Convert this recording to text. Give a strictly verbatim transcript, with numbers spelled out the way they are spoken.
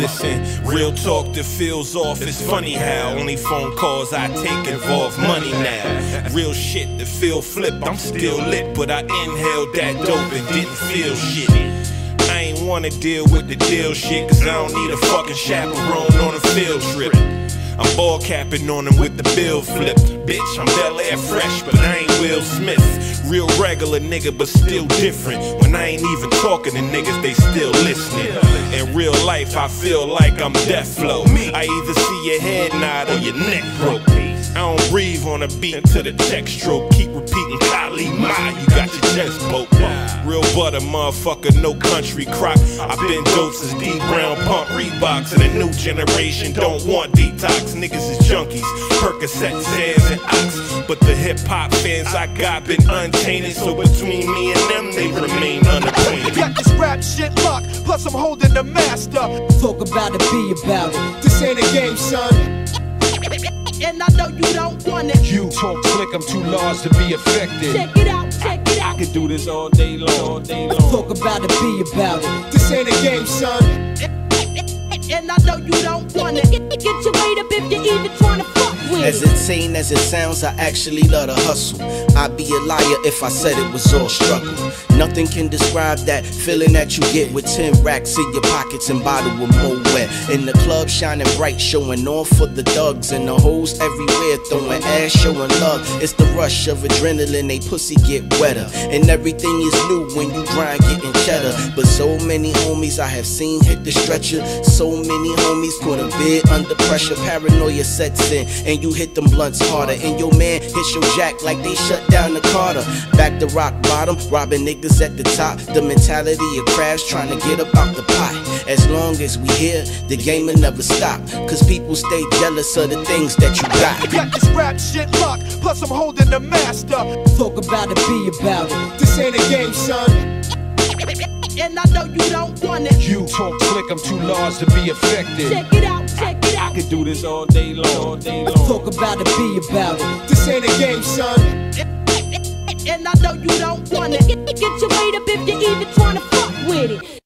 Listen, real talk that feels off. It's funny how only phone calls I take involve money now. Real shit that feel flipped. I'm still lit, but I inhaled that dope and didn't feel shit. I ain't wanna deal with the deal shit, cause I don't need a fucking chaperone on a field trip. I'm ball capping on him with the bill flip. Bitch, I'm Bel Air fresh, but I ain't Will Smith. Real regular nigga, but still different. When I ain't even talking to niggas, they still listening. In real life, I feel like I'm death flow. I either see your head nod or your neck broke. I don't breathe on a beat to the text stroke. Keep repeating Kali Ma, you got your chest broke. Real butter, motherfucker, no country crock. I've been dope since D Brown pump Reeboks, and the new generation don't want detox. Niggas is junkies, Percocet, Zans, and Ox. But the hip hop fans I got been untainted, so between me and them they remain unacquainted. Got this rap shit locked, plus I'm holding the master. Talk about it, be about it. This ain't a game, son. And I know you don't want it. You talk slick, I'm too large to be affected. Check it out, check it out. I can do this all day long, all day long. Talk about it, be about it. This ain't a game, son. And I know you don't want it. Get, get your weight up if you're even trying to fuck with it. As insane as it sounds, I actually love to hustle. I'd be a liar if I said it was all struggle. Nothing can describe that feeling that you get with ten racks in your pockets and bottle of Moet. In the club shining bright, showing off for the thugs, and the hoes everywhere throwing ass, showing love. It's the rush of adrenaline, they pussy get wetter, and everything is new when you grind getting cheddar. But so many homies I have seen hit the stretcher. So many homies put a bid under pressure. Paranoia sets in, and you hit them blunts harder. And your man hits your jack like they shut down the Carter. Back to rock bottom, robbing niggas at the top. The mentality of crabs trying to get up out the pot. As long as we here, the game will never stop, cause people stay jealous of the things that you got. Got this rap shit locked, plus I'm holding the master. Talk about it, be about it. This ain't a game, son. And I know you don't want it. You talk slick, I'm too large to be affected. Check it out, check it out. I can do this all day long, all day long. Talk about it, be about it. This ain't a game, son. And I know you don't want it. Get, get your weight up if you're even trying to fuck with it.